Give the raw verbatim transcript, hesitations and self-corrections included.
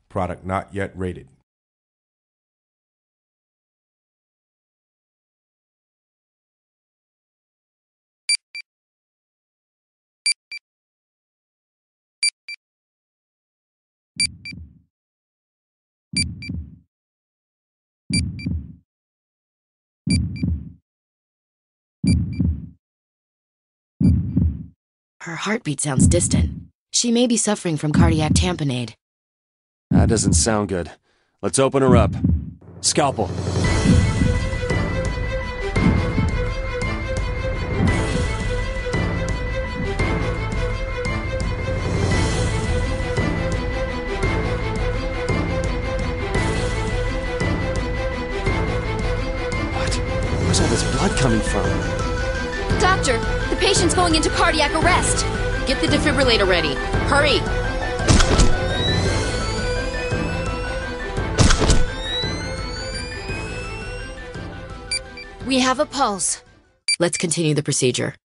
Product not yet rated. Her heartbeat sounds distant. She may be suffering from cardiac tamponade. That doesn't sound good. Let's open her up. Scalpel. What? Where's all this blood coming from? Doctor, the patient's going into cardiac arrest. Get the defibrillator ready. Hurry! We have a pulse. Let's continue the procedure.